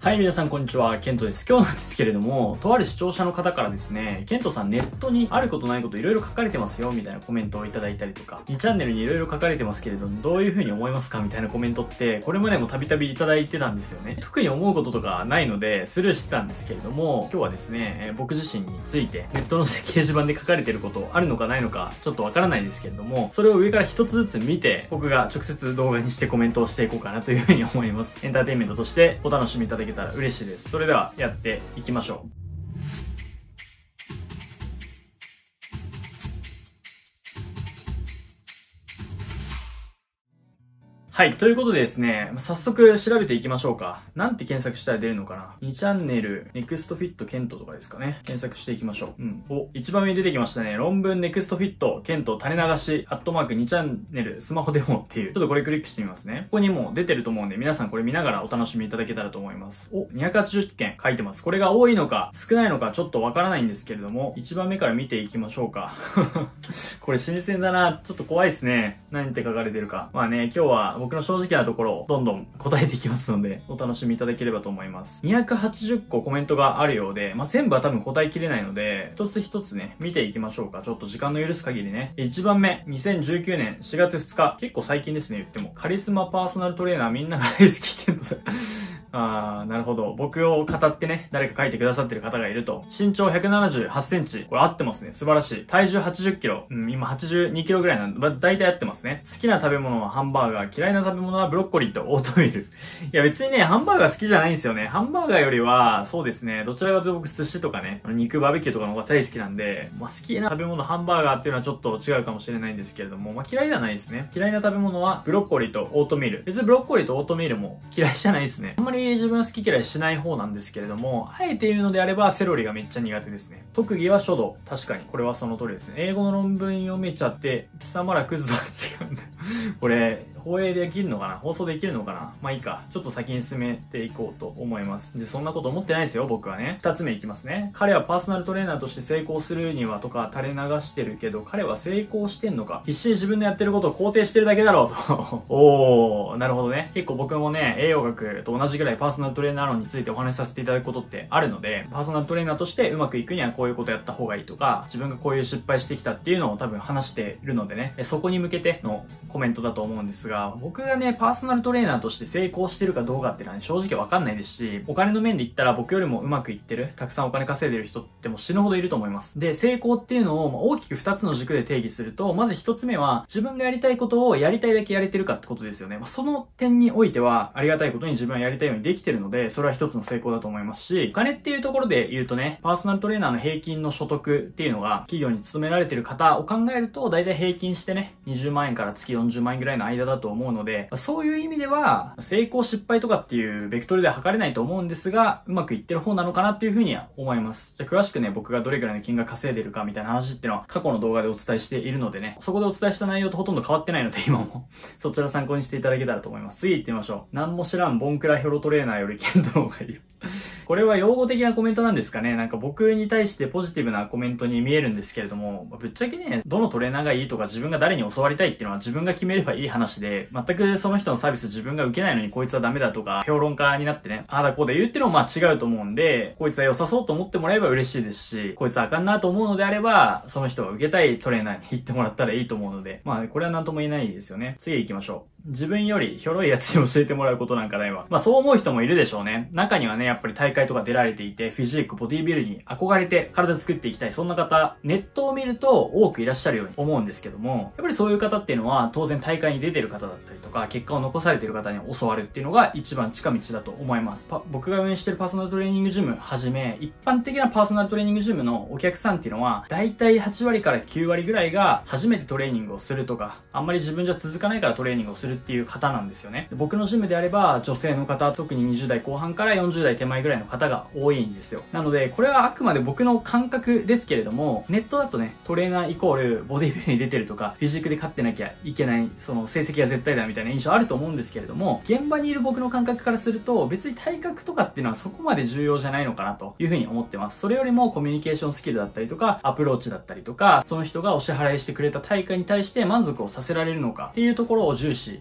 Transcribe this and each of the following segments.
はい、皆さんこんにちは、ケントです。今日なんですけれども、とある視聴者の方からですね、ケントさんネットにあることないこといろいろ書かれてますよ、みたいなコメントをいただいたりとか、2チャンネルにいろいろ書かれてますけれども、どういう風に思いますかみたいなコメントって、これまでもたびたびいただいてたんですよね。特に思うこととかないので、スルーしてたんですけれども、今日はですね、僕自身について、ネットの掲示板で書かれてることあるのかないのか、ちょっとわからないですけれども、それを上から一つずつ見て、僕が直接動画にしてコメントをしていこうかなという風に思います。エンターテインメントとしてお楽しみいただけたら嬉しいです。それではやっていきましょう。はい。ということでですね、早速調べていきましょうか。なんて検索したら出るのかな？ 2 チャンネル、ネクストフィットケントとかですかね。検索していきましょう。お、一番上に出てきましたね。論文ネクストフィットケント種流し、2チャンネル、スマホデモっていう。ちょっとこれクリックしてみますね。ここにもう出てると思うんで、皆さんこれ見ながらお楽しみいただけたらと思います。お、280件書いてます。これが多いのか、少ないのかちょっとわからないんですけれども、一番目から見ていきましょうか。これ新鮮だな。ちょっと怖いですね。何って書かれてるか。まあね、今日は僕の正直なところをどんどん答えていきますので、お楽しみいただければと思います。280個コメントがあるようで、全部は多分答えきれないので、一つ一つね、見ていきましょうか。ちょっと時間の許す限りね。1番目、2019年4月2日。結構最近ですね、言っても。カリスマパーソナルトレーナーみんなが大好きケントさん。なるほど。僕を語ってね、誰か書いてくださってる方がいると。身長178センチ。これ合ってますね。素晴らしい。体重80キロ。今82キロぐらいなんで、大体合ってますね。好きな食べ物はハンバーガー。嫌いな食べ物はブロッコリーとオートミール。いや別にね、ハンバーガー好きじゃないんですよね。ハンバーガーよりは、そうですね、どちらかというと僕寿司とかね、肉バーベキューとかの方が大好きなんで、好きな食べ物ハンバーガーっていうのはちょっと違うかもしれないんですけれども、嫌いではないですね。嫌いな食べ物はブロッコリーとオートミール。別にブロッコリーとオートミールも嫌いじゃないですね。あんまり自分は好き嫌いしない方なんですけれども、あえて言うのであればセロリがめっちゃ苦手ですね。特技は書道。確かに、これはその通りですね。英語の論文読めちゃって、貴様らクズとは違うんだよ。これ、放映できるのかな？放送できるのかな？まあいいか。ちょっと先に進めていこうと思います。で、そんなこと思ってないですよ、僕はね。二つ目いきますね。彼はパーソナルトレーナーとして成功するにはとか垂れ流してるけど、彼は成功してんのか？必死に自分のやってることを肯定してるだけだろうと。おー、なるほどね。結構僕もね、栄養学と同じぐらいパーソナルトレーナー論についてお話しさせていただくことってあるので、パーソナルトレーナーとしてうまくいくにはこういうことやった方がいいとか、自分がこういう失敗してきたっていうのを多分話しているのでね、そこに向けてのコメントだと思うんですが、僕がね、パーソナルトレーナーとして成功してるかどうかっていうのは、ね、正直わかんないですし、お金の面で言ったら僕よりもうまくいってる、たくさんお金稼いでる人ってもう死ぬほどいると思います。で、成功っていうのを大きく2つの軸で定義すると、まず1つ目は自分がやりたいことをやりたいだけやれてるかってことですよね。その点においてはありがたいことに自分はやりたいようにできてるので、それは一つの成功だと思いますし、お金っていうところで言うとね、パーソナルトレーナーの平均の所得っていうのが企業に勤められてる方を考えると、だいたい平均してね、20万円から月40万円ぐらいの間だと思うので、そういう意味では、成功失敗とかっていうベクトルでは測れないと思うんですが、うまくいってる方なのかなっていうふうには思います。じゃあ詳しくね、僕がどれくらいの金額稼いでるかみたいな話っていうのは過去の動画でお伝えしているのでね、そこでお伝えした内容とほとんど変わってないので今もそちら参考にしていただけたらと思います。次行ってみましょう。何も知らんボンクラヒョロトレーナーよりケントの方がいい。これは用語的なコメントなんですかね。なんか僕に対してポジティブなコメントに見えるんですけれども、ぶっちゃけね、どのトレーナーがいいとか自分が誰に教わりたいっていうのは自分が決めればいい話で、全くその人のサービス自分が受けないのにこいつはダメだとか、評論家になってね、ああだこうだ言うっていうのも違うと思うんで、こいつは良さそうと思ってもらえば嬉しいですし、こいつはあかんなと思うのであれば、その人が受けたいトレーナーに行ってもらったらいいと思うので、これは何とも言えないですよね。次行きましょう。自分よりひょろいやつに教えてもらうことなんかないわ。そう思う人もいるでしょうね。中にはね、やっぱり大会とか出られていて、フィジーク、ボディービルに憧れて体作っていきたい。そんな方、ネットを見ると多くいらっしゃるように思うんですけども、やっぱりそういう方っていうのは当然大会に出てる方だったりとか、結果を残されている方に教わるっていうのが一番近道だと思います。僕が運営してるパーソナルトレーニングジムはじめ、一般的なパーソナルトレーニングジムのお客さんっていうのは、だいたい8割から9割ぐらいが初めてトレーニングをするとか、あんまり自分じゃ続かないからトレーニングをするっていう方なんですよね。僕のジムであれば、女性の方、特に20代後半から40代手前ぐらいの方が多いんですよ。なので、これはあくまで僕の感覚ですけれども、ネットだとね、トレーナーイコールボディビルに出てるとか、フィジークで勝ってなきゃいけない、その成績が絶対だみたいな印象あると思うんですけれども、現場にいる僕の感覚からすると、別に体格とかっていうのはそこまで重要じゃないのかなというふうに思ってます。それよりもコミュニケーションスキルだったりとか、アプローチだったりとか、その人がお支払いしてくれた対価に対して満足をさせられるのかっていうところを重視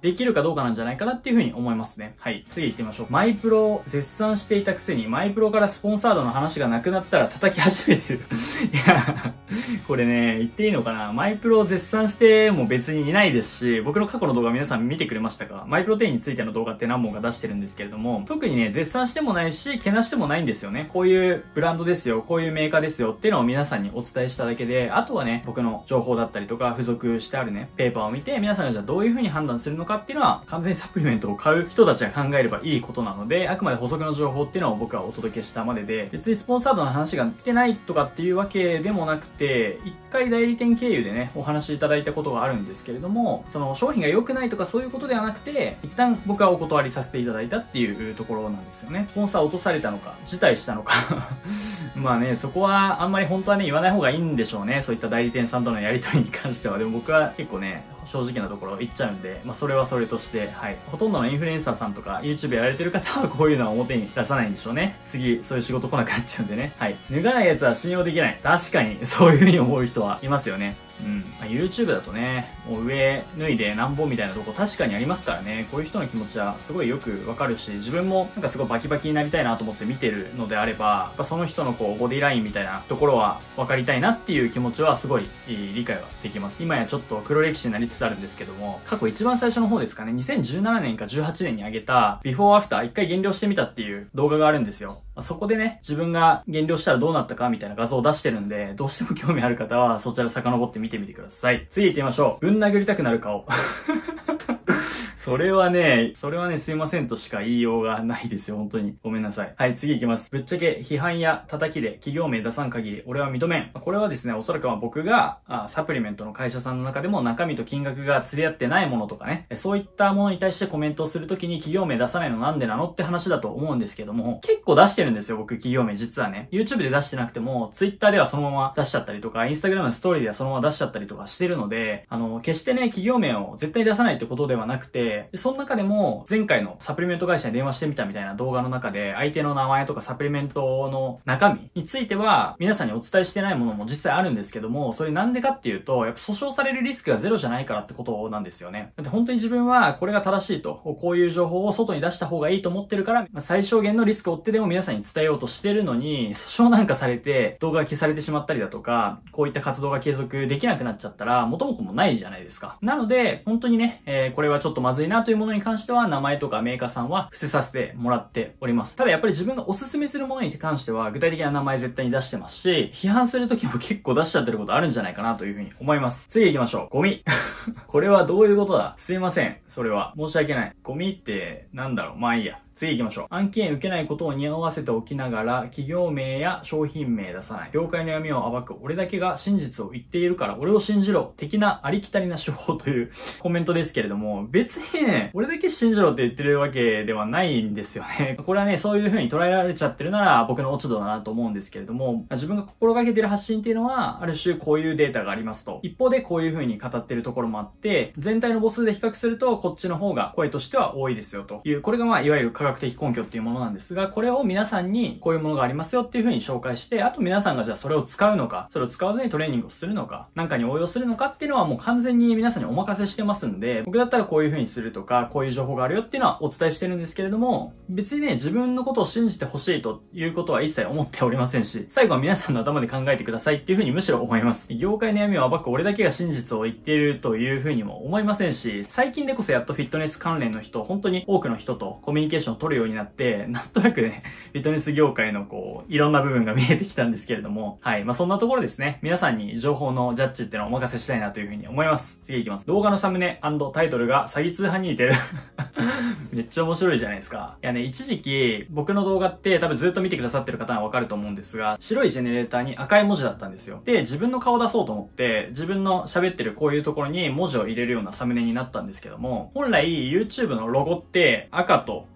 できるかどうかなんじゃないかなっていうふうに思いますね。はい。次行ってみましょう。マイプロを絶賛していたくせに、マイプロからスポンサードの話がなくなったら叩き始めてる。いや、これね、言っていいのかな。マイプロを絶賛しても別にいないですし、僕の過去の動画皆さん見てくれましたか？マイプロ10についての動画って何本か出してるんですけれども、特にね、絶賛してもないし、けなしてもないんですよね。こういうブランドですよ、こういうメーカーですよっていうのを皆さんにお伝えしただけで、あとはね、僕の情報だったりとか、付属してあるね、ペーパーを見て、皆さんがじゃあどういう風に判断するのかっていうのは、完全にサプリメントを買う人たちが考えればいいことなので、あくまで補足の情報っていうのを僕はお届けしたまでで、別にスポンサードの話が来てないとかっていうわけでもなくて、一回代理店経由でね、お話しいただいたことがあるんですけれども、その商品が良くないとかそういうことではなくて、一旦僕はお断りさせていただいたっていうところなんですよね。スポンサー落とされたのか、辞退したのか。まあね、そこはあんまり本当はね、言わない方がいいんでしょうね。そういった代理店さんとのやり取りに関しては。でも僕は結構ね、正直なところ言っちゃうんで、まあそれはそれとして、はい。ほとんどのインフルエンサーさんとか YouTube やられてる方はこういうのは表に出さないんでしょうね。次、そういう仕事来なくなっちゃうんでね。はい。脱がないやつは信用できない。確かに、そういう風に思う人はいますよね。うん。まあ、YouTube だとね、もう上脱いでなんぼみたいなとこ確かにありますからね。こういう人の気持ちはすごいよくわかるし、自分もなんかすごいバキバキになりたいなと思って見てるのであれば、やっぱその人のこうボディラインみたいなところは分かりたいなっていう気持ちはすごい理解はできます。今やちょっと黒歴史になりつつあるんですけども、過去一番最初の方ですかね、2017年か18年に上げたビフォーアフター一回減量してみたっていう動画があるんですよ。そこでね、自分が減量したらどうなったかみたいな画像を出してるんで、どうしても興味ある方はそちら遡って見てみてください。次行ってみましょう。ぶん殴りたくなる顔。それはね、すいませんとしか言いようがないですよ、本当に。ごめんなさい。はい、次行きます。ぶっちゃけ批判や叩きで企業名出さん限り、俺は認めん。これはですね、おそらくは僕が、サプリメントの会社さんの中でも中身と金額が釣り合ってないものとかね、そういったものに対してコメントをするときに企業名出さないのなんでなのって話だと思うんですけども、結構出してるんですよ、僕企業名実はね。YouTube で出してなくても、Twitter ではそのまま出しちゃったりとか、Instagram のストーリーではそのまま出しちゃったりとかしてるので、決してね、企業名を絶対出さないってことではなくて、その中でも前回のサプリメント会社に電話してみたみたいな動画の中で相手の名前とかサプリメントの中身については皆さんにお伝えしてないものも実際あるんですけども、それなんでかっていうと、やっぱ訴訟されるリスクがゼロじゃないからってことなんですよね。だって本当に自分はこれが正しいと、こういう情報を外に出した方がいいと思ってるから、最小限のリスクを負ってでも皆さんに伝えようとしてるのに、訴訟なんかされて動画が消されてしまったりだとか、こういった活動が継続できなくなっちゃったら元も子もないじゃないですか。なので、本当にね、これはちょっとまずいなというものに関しては名前とかメーカーさんは伏せさせてもらっております。ただやっぱり自分がおすすめするものに関しては具体的な名前絶対に出してますし、批判するときも結構出しちゃってることあるんじゃないかなというふうに思います。次行きましょう。ゴミ。これはどういうことだ？すいません。それは。申し訳ない。ゴミってなんだろう。まあいいや。次行きましょう。案件受けないことを匂わせておきながら、企業名や商品名出さない。業界の闇を暴く。俺だけが真実を言っているから俺を信じろ。的なありきたりな手法というコメントですけれども、別にね、俺だけ信じろって言ってるわけではないんですよね。これはね、そういう風に捉えられちゃってるなら僕の落ち度だなと思うんですけれども、自分が心がけてる発信っていうのは、ある種こういうデータがありますと。一方でこういう風に語ってるところもあって、全体の母数で比較すると、こっちの方が声としては多いですよという、これがまあ、いわゆる科学的根拠っていうものなんですが、これを皆さんにこういうものがありますよっていう風に紹介して、あと皆さんがじゃあそれを使うのか、それを使わずにトレーニングをするのか、なんかに応用するのかっていうのはもう完全に皆さんにお任せしてますんで、僕だったらこういう風にするとか、こういう情報があるよっていうのはお伝えしてるんですけれども、別にね、自分のことを信じてほしいということは一切思っておりませんし、最後は皆さんの頭で考えてくださいっていう風にむしろ思います。業界の闇を暴く俺だけが真実を言っているという風にも思いませんし、最近でこそやっとフィットネス関連の人、本当に多くの人とコミュニケーションを取るようになって、なんとなくね、フィットネス業界のこう、いろんな部分が見えてきたんですけれども、はい。まあ、そんなところですね。皆さんに情報のジャッジっていうのをお任せしたいなという風に思います。次行きます。動画のサムネ&タイトルが詐欺通販に似てる。めっちゃ面白いじゃないですか。いやね、一時期、僕の動画って多分ずっと見てくださってる方はわかると思うんですが、白いジェネレーターに赤い文字だったんですよ。で、自分の顔を出そうと思って、自分の喋ってるこういうところに文字を入れるようなサムネになったんですけども、本来 YouTube のロゴって赤と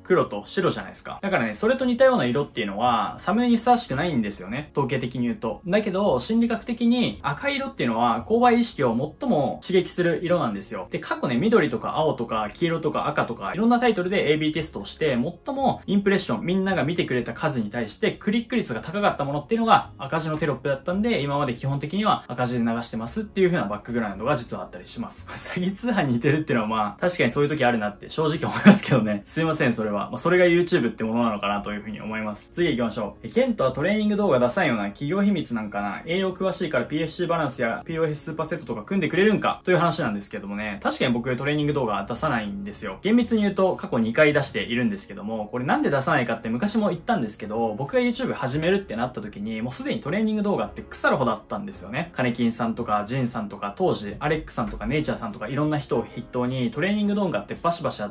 黒と白じゃないですか。だからね、それと似たような色っていうのは、サムネにふさわしくないんですよね。統計的に言うと。だけど、心理学的に赤い色っていうのは、購買意識を最も刺激する色なんですよ。で、過去ね、緑とか青とか黄色とか赤とか、いろんなタイトルで AB テストをして、最もインプレッション、みんなが見てくれた数に対して、クリック率が高かったものっていうのが赤字のテロップだったんで、今まで基本的には赤字で流してますっていう風なバックグラウンドが実はあったりします。詐欺通販に似てるっていうのはまあ、確かにそういう時あるなって正直思いますけどね。すいません、それは。まあ、それが YouTube ってものなのかなという風に思います。次行きましょう。ケントはトレーニング動画出さんような企業秘密なんかな。栄養詳しいから PFC バランスや POS スーパーセットとか組んでくれるんかという話なんですけどもね。確かに僕トレーニング動画出さないんですよ。厳密に言うと過去2回出しているんですけども、これなんで出さないかって昔も言ったんですけど、僕が YouTube 始めるってなった時に、もうすでにトレーニング動画って腐るほどあったんですよね。カネキンさんとかジンさんとか当時アレックさんとかネイチャーさんとかいろんな人を筆頭にトレーニング動画ってバシバシあって、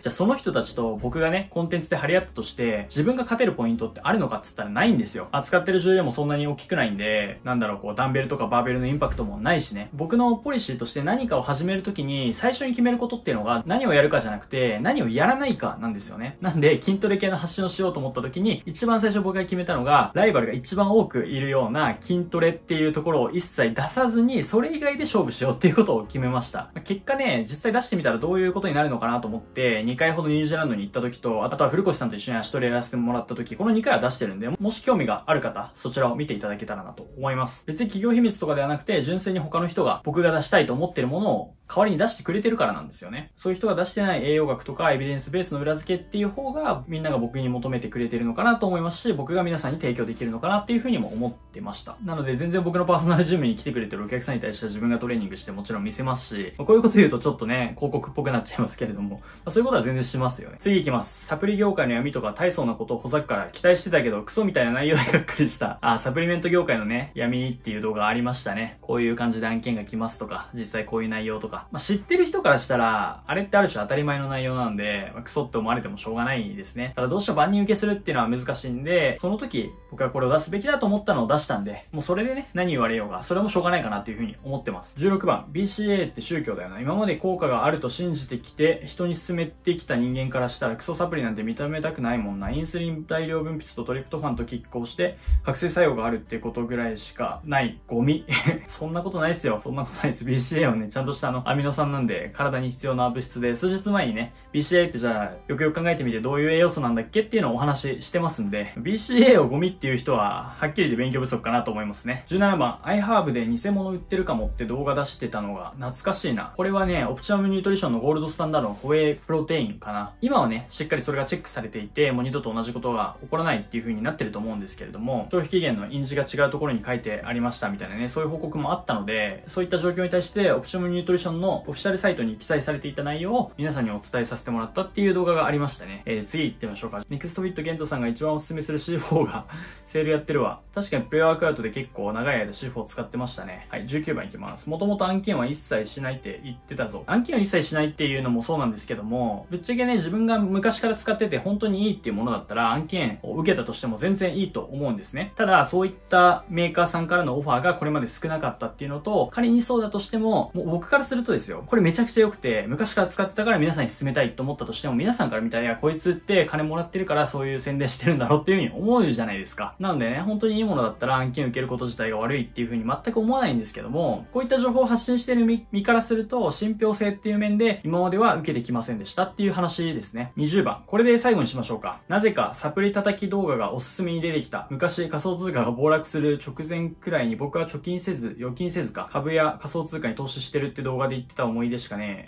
じゃあその人たちと僕がね、コンテンツで張り合ったとして、自分が勝てるポイントってあるのかっつったらないんですよ。扱ってる重量もそんなに大きくないんで、なんだろう、こうダンベルとかバーベルのインパクトもないしね。僕のポリシーとして何かを始めるときに最初に決めることっていうのが何をやるかじゃなくて何をやらないかなんですよね。なんで筋トレ系の発信をしようと思った時に一番最初僕が決めたのが、ライバルが一番多くいるような筋トレっていうところを一切出さずにそれ以外で勝負しようっていうことを決めました。結果ね、実際出してみたらどういうことになるのかなと思って2回ほどニュージーランドに行った時と、あとは古越さんと一緒に足トレやらせてもらった時、この2回は出してるんで、もし興味がある方そちらを見ていただけたらなと思います。別に企業秘密とかではなくて、純粋に他の人が僕が出したいと思ってるものを代わりに出してくれてるからなんですよね。そういう人が出してない栄養学とかエビデンスベースの裏付けっていう方がみんなが僕に求めてくれてるのかなと思いますし、僕が皆さんに提供できるのかなっていうふうにも思ってました。なので全然僕のパーソナルジムに来てくれてるお客さんに対しては自分がトレーニングしてもちろん見せますし、こういうこと言うとちょっとね、広告っぽくなっちゃいますけれども、そういうことは全然しますよね。次行きます。サプリ業界の闇とか大層なことをほざくから期待してたけどクソみたいな内容でがっかりした。サプリメント業界のね、闇っていう動画ありましたね。こういう感じで案件が来ますとか、実際こういう内容とか。知ってる人からしたら、あれってある種当たり前の内容なんで、クソって思われてもしょうがないですね。ただどうしても万人受けするっていうのは難しいんで、その時僕はこれを出すべきだと思ったのを出したんで、もうそれでね、何言われようが、それもしょうがないかなっていうふうに思ってます。16番、BCA って宗教だよな。今まで効果があると信じてきて、人に勧めてきた人間からしたらクソサプリなんて認めたくないもんな。インスリン大量分泌とトリプトファンと拮抗して、覚醒作用があるっていうことぐらいしかないゴミ。そんなことないですよ。そんなことないです。BCA はね、ちゃんとしたアミノ酸なんで、体に必要な物質で、数日前にね、BCA ってじゃあ、よくよく考えてみてどういう栄養素なんだっけっていうのをお話ししてますんで、BCA をゴミっていう人は、はっきりで勉強不足かなと思いますね。17番、iHerb で偽物売ってるかもって動画出してたのが懐かしいな。これはね、オプチャムニュートリションのゴールドスタンダードのホエイプロテインかな。今はね、しっかりそれがチェックされていて、もう二度と同じことが起こらないっていう風になってると思うんですけれども、消費期限の印字が違うところに書いてありましたみたいなね、そういう報告もあったので、そういった状況に対して、オプチャムニュートリションのオフィシャルサイトに記載されていた内容を皆さんにお伝えさせてもらったっていう動画がありましたね。次行ってみましょうか。ネクストフィットゲントさんが一番おすすめする C4 がセールやってるわ。確かにプレワークアウトで結構長い間 C4 使ってましたね。はい、19番いきます。もともと案件は一切しないって言ってたぞ。案件は一切しないっていうのもそうなんですけども、ぶっちゃけね、自分が昔から使ってて本当にいいっていうものだったら案件を受けたとしても全然いいと思うんですね。ただ、そういったメーカーさんからのオファーがこれまで少なかったっていうのと、仮にそうだとしても、もう僕からするとですよ、これめちゃくちゃ良くて、昔から使ってたから皆さんに勧めたいと思ったとしても、皆さんから見たら、いや、こいつって金もらってるからそういう宣伝してるんだろうっていう風に思うじゃないですか。なのでね、本当にいいものだったら案件受けること自体が悪いっていう風に全く思わないんですけども、こういった情報を発信している身からすると、信憑性っていう面で今までは受けてきませんでしたっていう話ですね。20番。これで最後にしましょうか。なぜかサプリ叩き動画がおすすめに出てきた。昔仮想通貨が暴落する直前くらいに僕は預金せずか、株や仮想通貨に投資してるって動画で言ってた思い出しかね、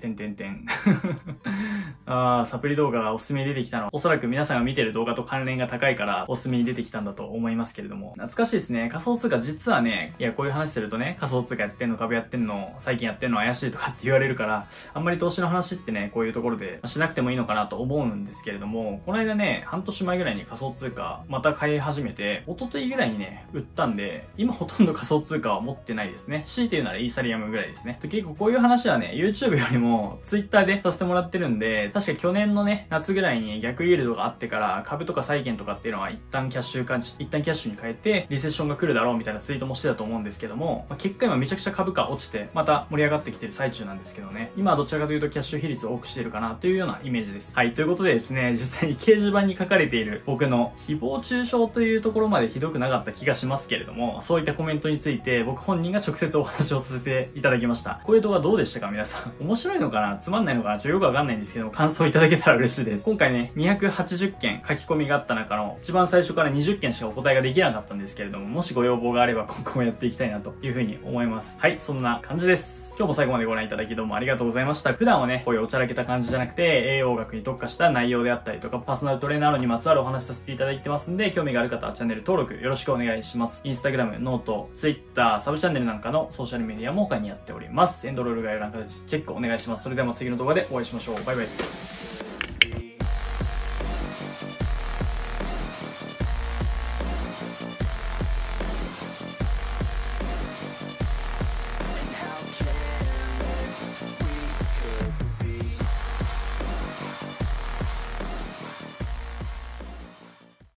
サプリ動画がおすすめに出てきたの。おそらく皆さんが見てる動画と関連が高いからおすすめに出てきたんだと思いますけれども。懐かしいですね。仮想通貨実はね、いやこういう話するとね、仮想通貨やってんの、株やってんの、最近やってんの怪しいとかって言われるから、あんまり投資の話ってね、こういうところでしなくてもいいのかなと思うんですけれども、この間ね、半年前ぐらいに仮想通貨また買い始めて、一昨日ぐらいにね、売ったんで、今ほとんど仮想通貨は持ってないですね。強いて言うならイーサリアムぐらいですね。結構こういう話はね、YouTube よりも Twitter でさせてもらってるんで、確か去年のね、夏ぐらいに逆イールドがあってから、株とか債券とかっていうのは一旦キャッシュに変えて、 て、リセッションが来るだろうみたいなツイートもしてたと思うんですけども、結果今めちゃくちゃ株価落ちて、また盛り上がってきてる最中なんですけどね。今はどちらかというとキャッシュ比率を多くしてるかなというようなイメージです。はい、ということでですね、実際に掲示板に書かれている僕の誹謗中傷というところまでひどくなかった気がしますけれども、そういったコメントについて僕本人が直接お話をさせていただきました。こういう動画どうでしたか皆さん。面白いのかなつまんないのかなよくわかんないんですけども、感想いただけたら嬉しいです。今回ね、280件書き込みがあった中の一番最初から20件しかお答えができなかったんですけれども、もしご要望があれば今後もやっていきたいなというふうに思います。はい、そんな感じです。今日も最後までご覧いただきどうもありがとうございました。普段はね、こういうおちゃらけた感じじゃなくて、栄養学に特化した内容であったりとか、パーソナルトレーナーにまつわるお話しさせていただいてますんで、興味がある方はチャンネル登録よろしくお願いします。インスタグラム、ノート、ツイッター、サブチャンネルなんかのソーシャルメディアも他にやっております。エンドロール概要欄からチェックお願いします。それではまた次の動画でお会いしましょう。バイバイ。